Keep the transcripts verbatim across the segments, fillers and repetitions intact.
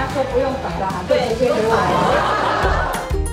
说不用等的，对，直接给我。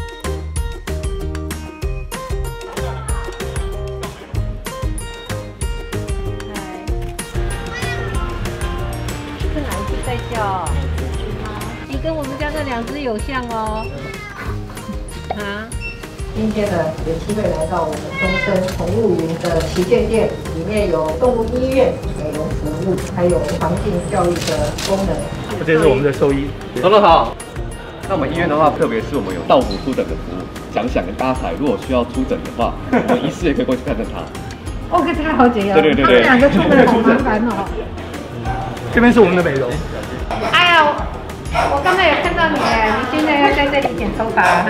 是哪一只在叫？你跟我们家这两只有像哦。啊？ 今天呢，有机会来到我们东森宠物云的旗舰店，里面有动物医院、美容服务，还有环境教育的功能。 这是我们的兽医， 董总好。那我们医院的话，特别是我们有到府出诊的服务，想想跟大彩，如果需要出诊的话，我们医师也可以过去看看他。 哦，这个好解哦。 对对对对， 两个出门好麻烦哦。 这边是我们的美容。 哎呀，我刚才有看到你哎，你现在要在这里剪头发哈？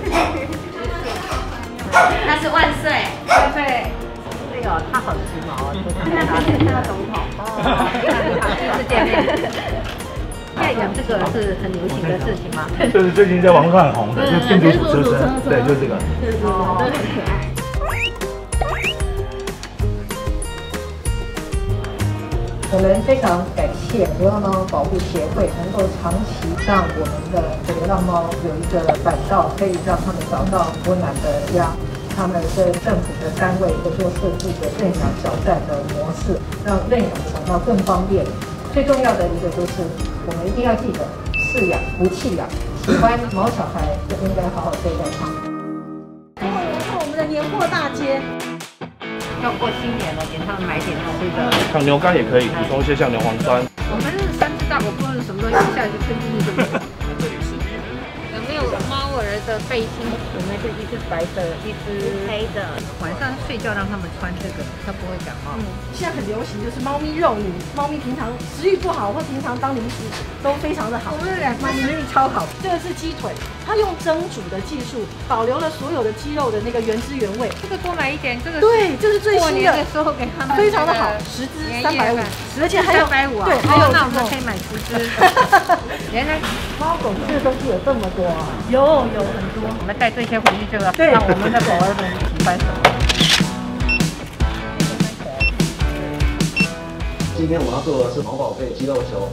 他是万岁， 万岁！哎呦，他好时髦哦，看他是大总统哦，第一次见面。现在养这个是很流行的事情吗？ 这是最近在网络上很红的，就是天竺鼠车车，对，就是这个。 哦，都很可爱。 我们非常感谢流浪猫保护协会能够长期让我们的流浪猫有一个管道，可以让他们找到温暖的家。他们跟政府的单位合作设计的认养小站的模式，让认养找到更方便。最重要的一个就是，我们一定要记得饲养不弃养，喜欢毛小孩就应该好好对待它。 然后我们的年货大街。 要过新年了，给他们买点吃的。 像牛肝也可以补充一些像牛磺酸。 我们是三只大狗，不知道是什么东西一下就吞进去这么。有没有猫儿的背心？我们是一只白的，一只黑的。晚上睡觉让它们穿这个，它不会感冒。 嗯，现在很流行就是猫咪肉，你猫咪平常食欲不好或平常当零食都非常的好。 我们两猫咪食欲超好。 这个是鸡腿，它用蒸煮的技术保留了所有的鸡肉的那个原汁原味。 这个多买一点，这个对，这是最新的， 的时候给他们非常的好，十只三百五，而且还有三百五啊。 对，还有那我们可以买十只。原来猫狗吃的东西有这么多啊！ 有有很多， 我们带这些回去，这个对让我们的狗儿们喜欢什么。 今天我们要做的是毛宝贝鸡肉球。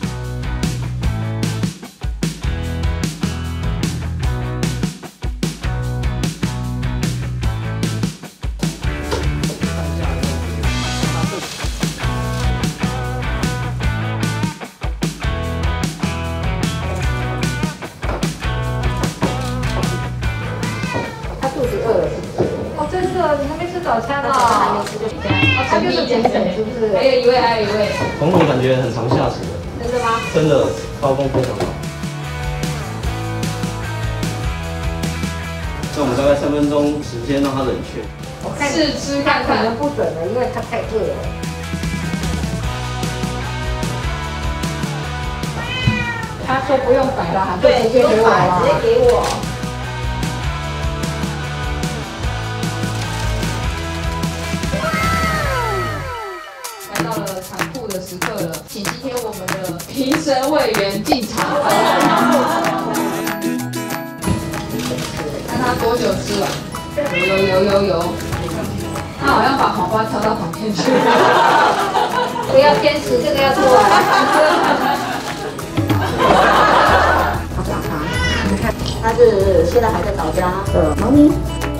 它肚子饿了是不是？哦，真的，你还没吃早餐哦。还没吃就比较。哦，它就是减省是不是？还有一位，还有一位。 红龙感觉很常下池的。 真的吗？ 真的，刀工非常好。那我们大概三分钟时间让它冷却。 我看试吃看看，可能不准了，因为它太饿了。他说不用摆了，就直接给我了，直接给我。来到了残酷的时刻了，请今天我们的评审委员进场。看他多久吃完？有有有有，他好像把黄瓜挑到旁边去。不要偏食，这个要出来。好小它，你看，它是现在还在找家的猫咪。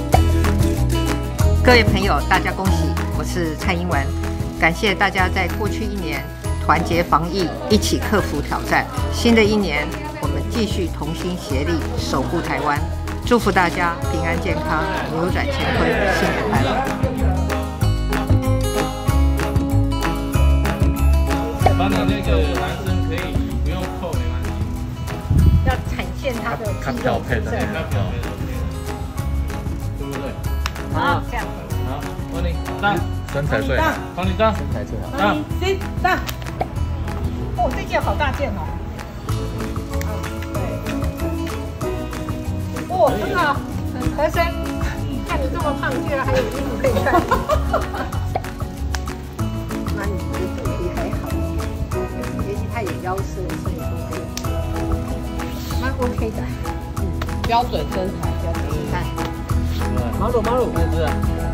各位朋友，大家恭喜！我是蔡英文，感谢大家在过去一年团结防疫，一起克服挑战。新的一年，我们继续同心协力守护台湾，祝福大家平安健康，扭转乾坤，新年快乐！ 帮你那个男生可以不用扣，没关系。 要展现他的看漂配的， 对不对？ 好，这样。 好，帮你当身材最好， 帮你当身材最好。 当行，当。哦，这件好大件哦。 哦，很好，很合身。看你这么胖，居然还有衣服可以穿。那你的肚皮还好，也许他有腰身，所以说可以，蛮 OK 的。嗯，标准身材，标准身材。 马鲁马鲁，是不是？